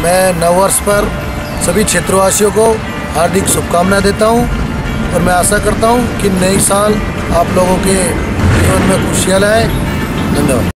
मैं नववर्ष पर सभी क्षेत्रवासियों को हार्दिक शुभकामनाएं देता हूं और मैं आशा करता हूं कि नई साल आप लोगों के जीवन में खुशियां लाए। धन्यवाद।